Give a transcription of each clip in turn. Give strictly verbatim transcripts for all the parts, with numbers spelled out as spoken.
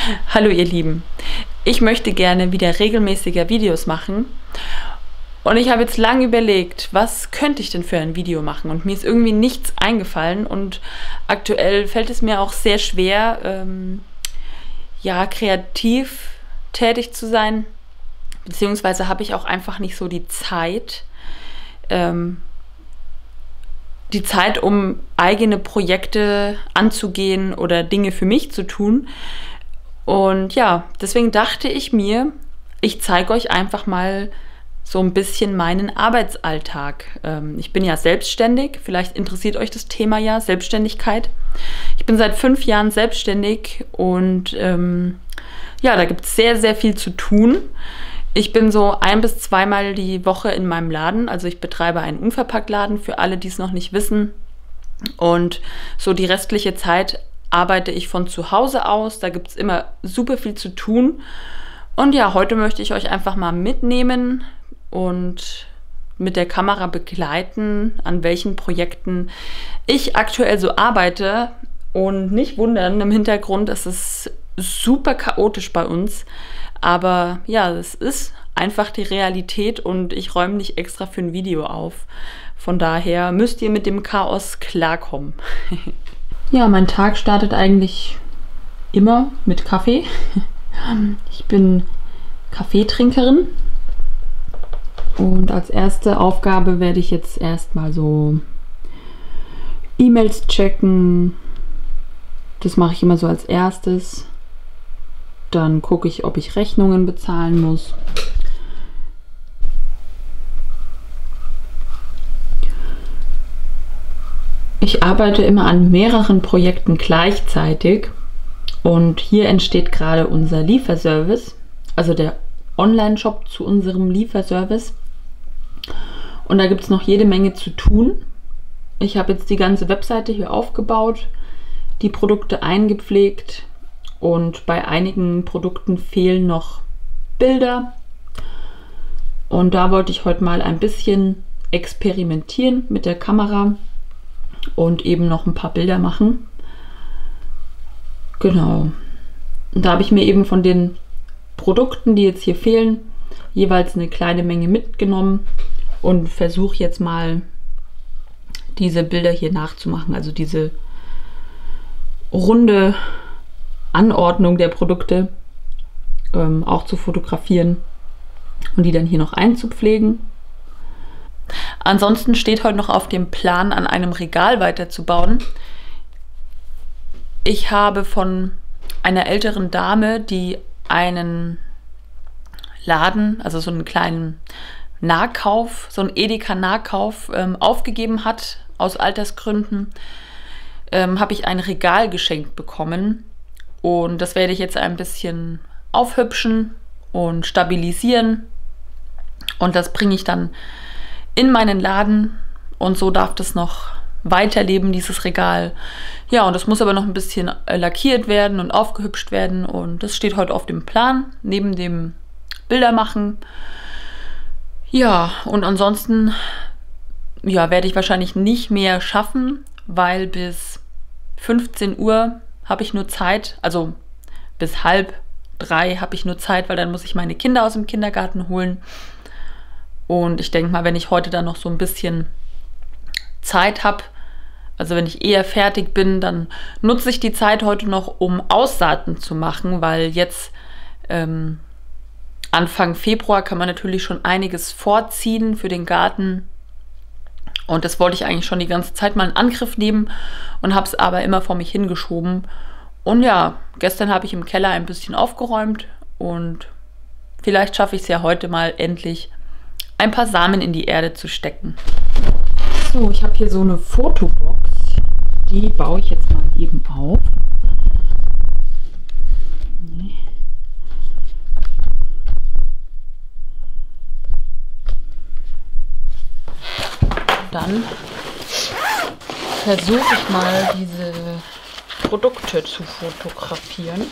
Hallo ihr Lieben, ich möchte gerne wieder regelmäßiger Videos machen und ich habe jetzt lange überlegt, was könnte ich denn für ein Video machen, und mir ist irgendwie nichts eingefallen und aktuell fällt es mir auch sehr schwer, ähm, ja, kreativ tätig zu sein, beziehungsweise habe ich auch einfach nicht so die Zeit, ähm, die Zeit, um eigene Projekte anzugehen oder Dinge für mich zu tun. Und ja, deswegen dachte ich mir, ich zeige euch einfach mal so ein bisschen meinen Arbeitsalltag. Ähm, ich bin ja selbstständig, vielleicht interessiert euch das Thema ja, Selbstständigkeit. Ich bin seit fünf Jahren selbstständig und ähm, ja, da gibt es sehr, sehr viel zu tun. Ich bin so ein- bis zweimal die Woche in meinem Laden, also ich betreibe einen Unverpacktladen für alle, die es noch nicht wissen. Und so die restliche Zeit arbeite ich von zu Hause aus, da gibt es immer super viel zu tun. Und ja, heute möchte ich euch einfach mal mitnehmen und mit der Kamera begleiten, an welchen Projekten ich aktuell so arbeite. Und nicht wundern, im Hintergrund ist es super chaotisch bei uns. Aber ja, es ist einfach die Realität und ich räume nicht extra für ein Video auf. Von daher müsst ihr mit dem Chaos klarkommen. Ja, mein Tag startet eigentlich immer mit Kaffee. Ich bin Kaffeetrinkerin und als erste Aufgabe werde ich jetzt erstmal so E-Mails checken. Das mache ich immer so als erstes. Dann gucke ich, ob ich Rechnungen bezahlen muss. Ich arbeite immer an mehreren Projekten gleichzeitig und hier entsteht gerade unser Lieferservice, also der Online-Shop zu unserem Lieferservice. Und da gibt es noch jede Menge zu tun. Ich habe jetzt die ganze Webseite hier aufgebaut, die Produkte eingepflegt. Und bei einigen Produkten fehlen noch Bilder. Und da wollte ich heute mal ein bisschen experimentieren mit der Kamera und eben noch ein paar Bilder machen. Genau. Und da habe ich mir eben von den Produkten, die jetzt hier fehlen, jeweils eine kleine Menge mitgenommen und versuche jetzt mal diese Bilder hier nachzumachen. Also diese runde Anordnung der Produkte ähm, auch zu fotografieren und die dann hier noch einzupflegen. Ansonsten steht heute noch auf dem Plan, an einem Regal weiterzubauen. Ich habe von einer älteren Dame, die einen Laden, also so einen kleinen Nahkauf, so einen Edeka-Nahkauf ähm, aufgegeben hat, aus Altersgründen, ähm, habe ich ein Regal geschenkt bekommen. Und das werde ich jetzt ein bisschen aufhübschen und stabilisieren. Und das bringe ich dann in meinen Laden. Und so darf das noch weiterleben, dieses Regal. Ja, und das muss aber noch ein bisschen lackiert werden und aufgehübscht werden. Und das steht heute auf dem Plan, neben dem Bildermachen. Ja, und ansonsten ja, werde ich wahrscheinlich nicht mehr schaffen, weil bis fünfzehn Uhr habe ich nur Zeit, also bis halb drei habe ich nur Zeit, weil dann muss ich meine Kinder aus dem Kindergarten holen. Und ich denke mal, wenn ich heute dann noch so ein bisschen Zeit habe, also wenn ich eher fertig bin, dann nutze ich die Zeit heute noch, um Aussaaten zu machen, weil jetzt ähm, Anfang Februar kann man natürlich schon einiges vorziehen für den Garten. Und das wollte ich eigentlich schon die ganze Zeit mal in Angriff nehmen und habe es aber immer vor mich hingeschoben. Und ja, gestern habe ich im Keller ein bisschen aufgeräumt und vielleicht schaffe ich es ja heute mal endlich, ein paar Samen in die Erde zu stecken. So, ich habe hier so eine Fotobox, die baue ich jetzt mal eben auf. Dann versuche ich mal, diese Produkte zu fotografieren.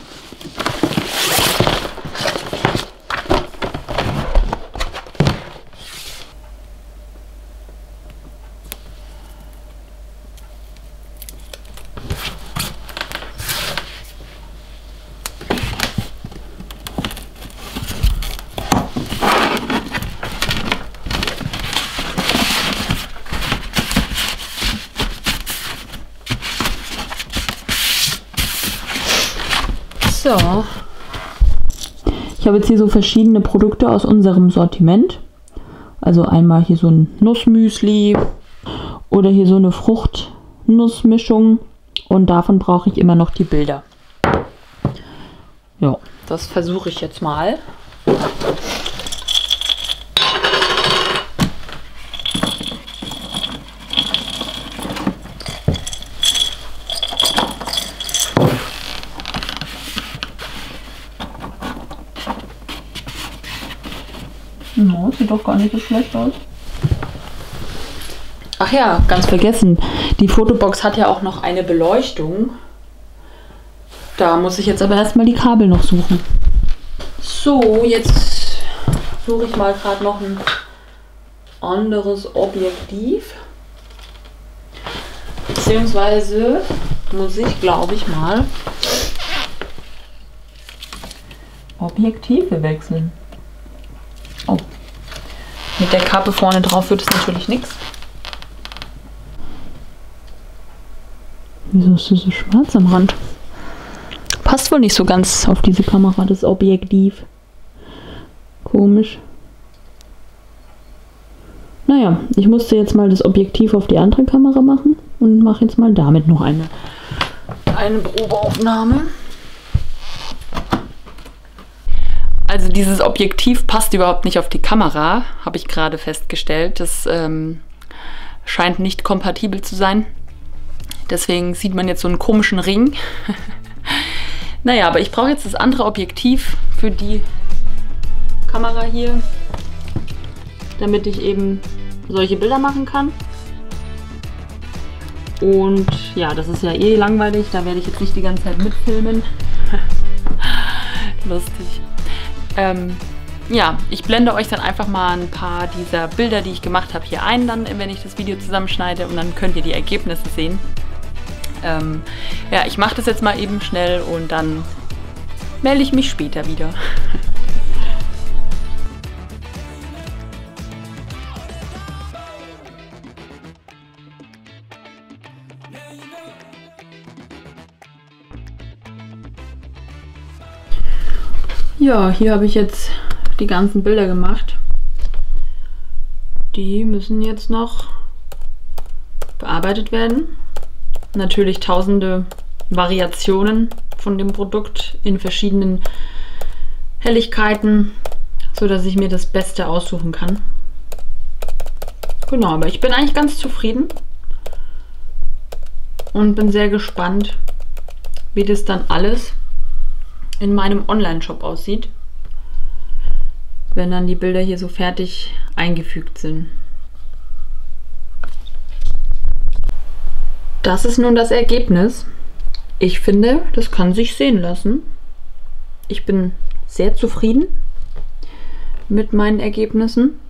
So. Ich habe jetzt hier so verschiedene Produkte aus unserem Sortiment. Also einmal hier so ein Nussmüsli oder hier so eine Fruchtnussmischung. Und davon brauche ich immer noch die Bilder. Ja, das versuche ich jetzt mal. No, sieht doch gar nicht so schlecht aus. Ach ja, ganz vergessen. Die Fotobox hat ja auch noch eine Beleuchtung. Da muss ich jetzt aber erstmal die Kabel noch suchen. So, jetzt suche ich mal gerade noch ein anderes Objektiv. Beziehungsweise muss ich, glaube ich, mal Objektive wechseln. Oh, mit der Kappe vorne drauf wird es natürlich nichts. Wieso ist das so schwarz am Rand? Passt wohl nicht so ganz auf diese Kamera, das Objektiv. Komisch. Naja, ich musste jetzt mal das Objektiv auf die andere Kamera machen und mache jetzt mal damit noch eine, eine Probeaufnahme. Also dieses Objektiv passt überhaupt nicht auf die Kamera, habe ich gerade festgestellt. Das ähm, scheint nicht kompatibel zu sein. Deswegen sieht man jetzt so einen komischen Ring. Naja, aber ich brauche jetzt das andere Objektiv für die Kamera hier, damit ich eben solche Bilder machen kann. Und ja, das ist ja eh langweilig, da werde ich jetzt nicht die ganze Zeit mitfilmen. Lustig. Ähm, ja, ich blende euch dann einfach mal ein paar dieser Bilder, die ich gemacht habe, hier ein, dann, wenn ich das Video zusammenschneide, und dann könnt ihr die Ergebnisse sehen. Ähm, ja, ich mache das jetzt mal eben schnell und dann melde ich mich später wieder. Ja, hier habe ich jetzt die ganzen Bilder gemacht. Die müssen jetzt noch bearbeitet werden. Natürlich tausende Variationen von dem Produkt in verschiedenen Helligkeiten, so dass ich mir das Beste aussuchen kann. Genau, aber ich bin eigentlich ganz zufrieden und bin sehr gespannt, wie das dann alles in meinem Online-Shop aussieht, wenn dann die Bilder hier so fertig eingefügt sind. Das ist nun das Ergebnis. Ich finde, das kann sich sehen lassen. Ich bin sehr zufrieden mit meinen Ergebnissen.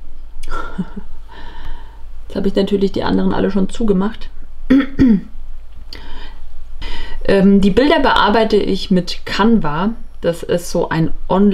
Jetzt habe ich natürlich die anderen alle schon zugemacht. ähm, die Bilder bearbeite ich mit Canva. Das ist so ein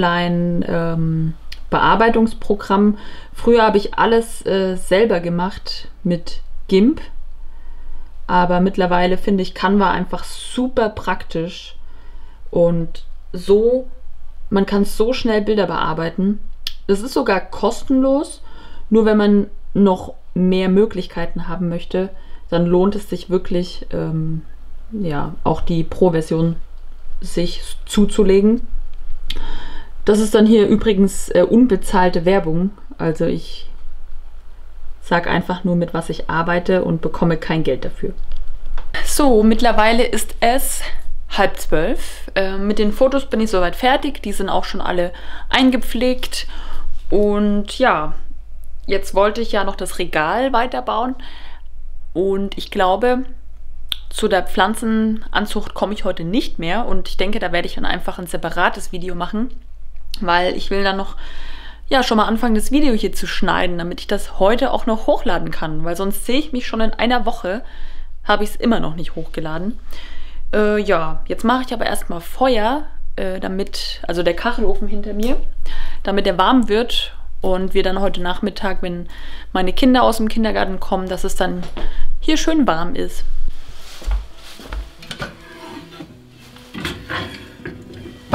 Online-Bearbeitungsprogramm. Ähm, Früher habe ich alles äh, selber gemacht mit GIMP. Aber mittlerweile finde ich Canva einfach super praktisch und so, man kann so schnell Bilder bearbeiten. Es ist sogar kostenlos, nur wenn man noch mehr Möglichkeiten haben möchte, dann lohnt es sich wirklich, ähm, ja, auch die Pro-Version sich zuzulegen. Das ist dann hier übrigens äh, unbezahlte Werbung, also ich sag einfach nur, mit was ich arbeite und bekomme kein Geld dafür. So, mittlerweile ist es halb zwölf. Äh, mit den Fotos bin ich soweit fertig. Die sind auch schon alle eingepflegt. Und ja, jetzt wollte ich ja noch das Regal weiterbauen. Und ich glaube, zu der Pflanzenanzucht komme ich heute nicht mehr. Und ich denke, da werde ich dann einfach ein separates Video machen. Weil ich will dann noch ja, schon mal anfangen, das Video hier zu schneiden, damit ich das heute auch noch hochladen kann, weil sonst sehe ich mich schon in einer Woche, habe ich es immer noch nicht hochgeladen. Äh, ja, jetzt mache ich aber erstmal Feuer, äh, damit, also der Kachelofen hinter mir, damit er warm wird und wir dann heute Nachmittag, wenn meine Kinder aus dem Kindergarten kommen, dass es dann hier schön warm ist.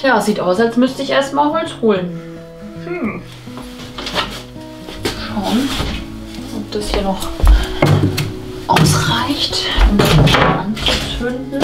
Tja, sieht aus, als müsste ich erstmal Holz holen. Hm. Schauen, ob das hier noch ausreicht, um das anzuzünden.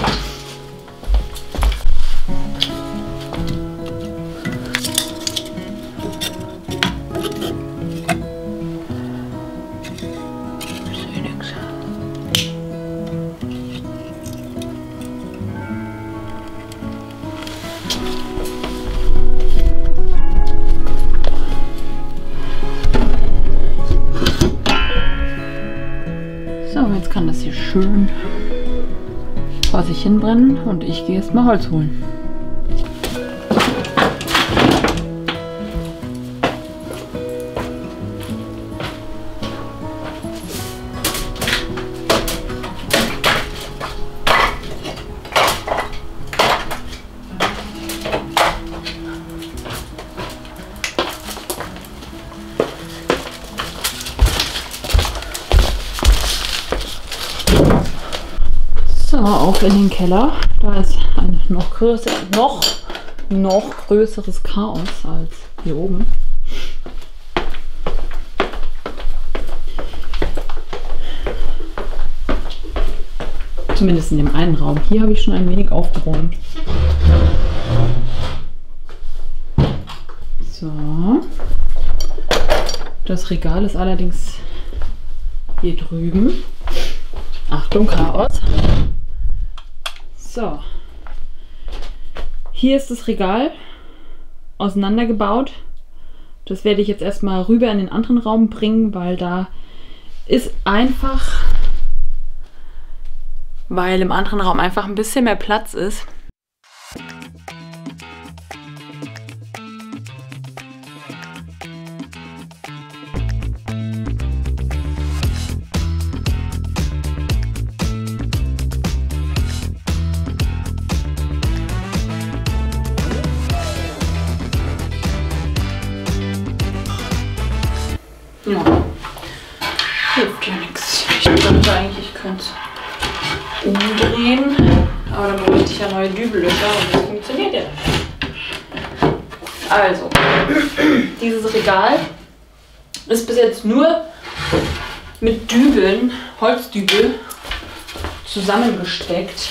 Jetzt kann das hier schön vor sich hinbrennen und ich gehe jetzt mal Holz holen. So, auch in den Keller. Da ist ein noch größer, noch, noch größeres Chaos als hier oben. Zumindest in dem einen Raum. Hier habe ich schon ein wenig aufgeräumt. So. Das Regal ist allerdings hier drüben. Achtung, Chaos. So, hier ist das Regal auseinandergebaut. Das werde ich jetzt erstmal rüber in den anderen Raum bringen, weil da ist einfach, weil im anderen Raum einfach ein bisschen mehr Platz ist. Ja, hilft ja nichts. Ich dachte eigentlich, ich könnte es umdrehen, aber dann bräuchte ich ja neue Dübellöcher und das funktioniert ja nicht. Also, dieses Regal ist bis jetzt nur mit Dübeln, Holzdübel, zusammengesteckt.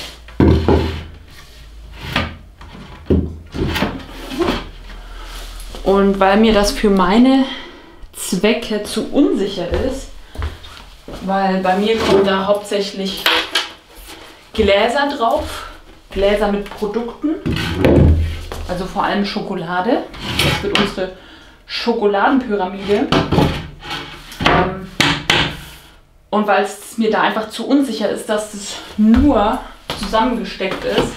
Und weil mir das für meine Zwecke zu unsicher ist, weil bei mir kommen da hauptsächlich Gläser drauf, Gläser mit Produkten, also vor allem Schokolade. Das wird unsere Schokoladenpyramide. Ähm, und weil es mir da einfach zu unsicher ist, dass es nur zusammengesteckt ist,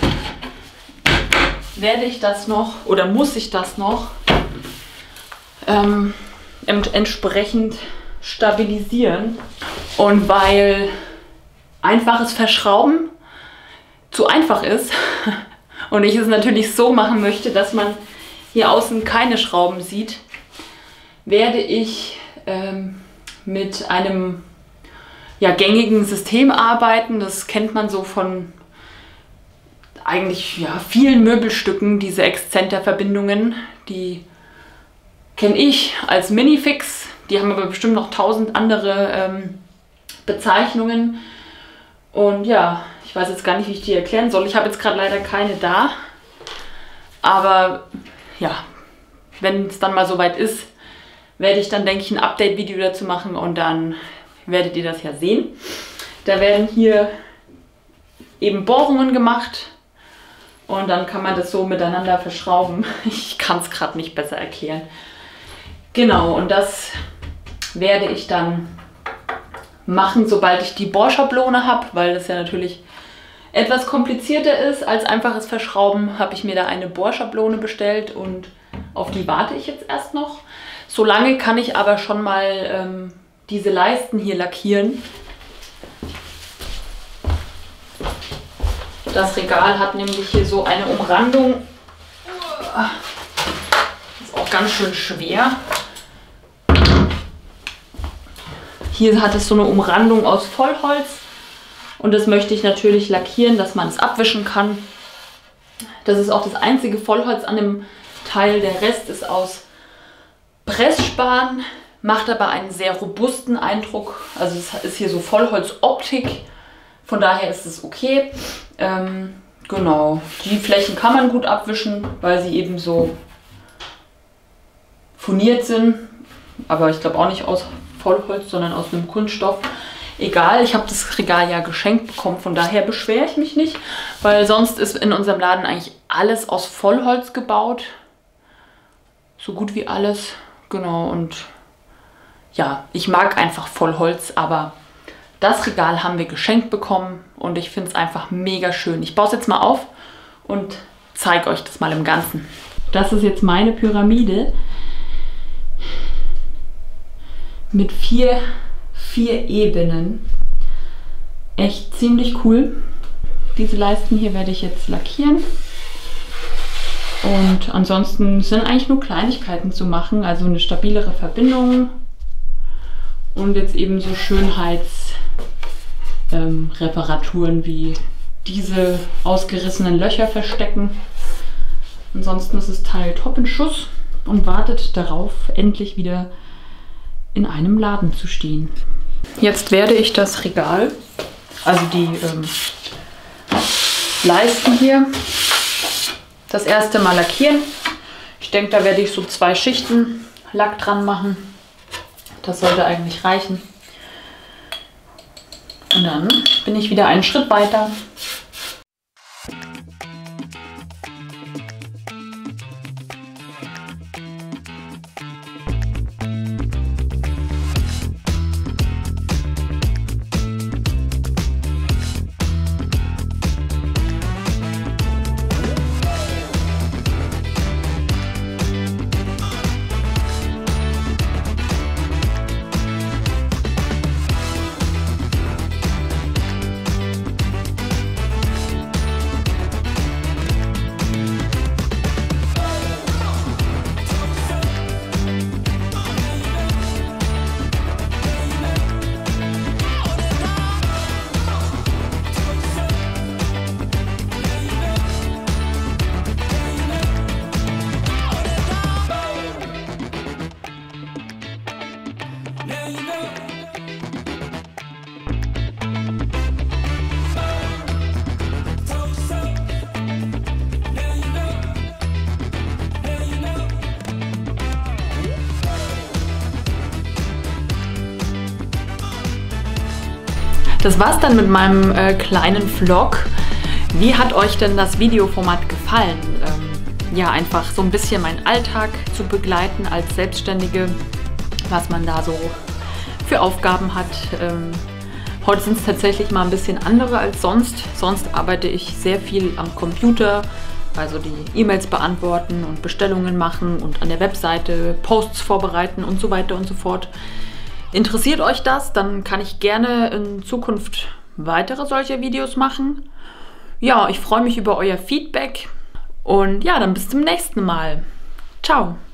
werde ich das noch oder muss ich das noch ähm, entsprechend stabilisieren. Und weil einfaches Verschrauben zu einfach ist und ich es natürlich so machen möchte, dass man hier außen keine Schrauben sieht, werde ich ähm, mit einem ja, gängigen System arbeiten. Das kennt man so von eigentlich ja, vielen Möbelstücken, diese Exzenterverbindungen, die kenne ich als Minifix. Die haben aber bestimmt noch tausend andere ähm, Bezeichnungen. Und ja, ich weiß jetzt gar nicht, wie ich die erklären soll. Ich habe jetzt gerade leider keine da. Aber ja, wenn es dann mal soweit ist, werde ich dann, denke ich, ein Update-Video dazu machen und dann werdet ihr das ja sehen. Da werden hier eben Bohrungen gemacht und dann kann man das so miteinander verschrauben. Ich kann es gerade nicht besser erklären. Genau, und das werde ich dann machen, sobald ich die Bohrschablone habe, weil das ja natürlich etwas komplizierter ist als einfaches Verschrauben, habe ich mir da eine Bohrschablone bestellt und auf die warte ich jetzt erst noch. Solange kann ich aber schon mal ähm, diese Leisten hier lackieren. Das Regal hat nämlich hier so eine Umrandung. Ist auch ganz schön schwer. Hier hat es so eine Umrandung aus Vollholz und das möchte ich natürlich lackieren, dass man es abwischen kann. Das ist auch das einzige Vollholz an dem Teil. Der Rest ist aus Pressspan, macht aber einen sehr robusten Eindruck. Also es ist hier so Vollholzoptik, von daher ist es okay. Ähm, genau, die Flächen kann man gut abwischen, weil sie eben so furniert sind. Aber ich glaube auch nicht aus Vollholz, sondern aus einem Kunststoff. Egal, ich habe das Regal ja geschenkt bekommen, von daher beschwere ich mich nicht, weil sonst ist in unserem Laden eigentlich alles aus Vollholz gebaut. So gut wie alles, genau. Und ja, ich mag einfach Vollholz, aber das Regal haben wir geschenkt bekommen und ich finde es einfach mega schön. Ich baue es jetzt mal auf und zeige euch das mal im Ganzen. Das ist jetzt meine Pyramide mit vier vier Ebenen. Echt ziemlich cool. Diese Leisten hier werde ich jetzt lackieren. Und ansonsten sind eigentlich nur Kleinigkeiten zu machen, also eine stabilere Verbindung und jetzt eben so Schönheitsreparaturen ähm, wie diese ausgerissenen Löcher verstecken. Ansonsten ist das Teil top in Schuss und wartet darauf, endlich wieder in einem Laden zu stehen. Jetzt werde ich das Regal, also die ähm, Leisten hier, das erste Mal lackieren. Ich denke, da werde ich so zwei Schichten Lack dran machen. Das sollte eigentlich reichen. Und dann bin ich wieder einen Schritt weiter. Das war's dann mit meinem äh, kleinen Vlog. Wie hat euch denn das Videoformat gefallen? Ähm, ja, einfach so ein bisschen meinen Alltag zu begleiten als Selbstständige, was man da so für Aufgaben hat. Ähm, heute sind es tatsächlich mal ein bisschen andere als sonst. Sonst arbeite ich sehr viel am Computer, also die E-Mails beantworten und Bestellungen machen und an der Webseite Posts vorbereiten und so weiter und so fort. Interessiert euch das? Dann kann ich gerne in Zukunft weitere solcher Videos machen. Ja, ich freue mich über euer Feedback und ja, dann bis zum nächsten Mal. Ciao!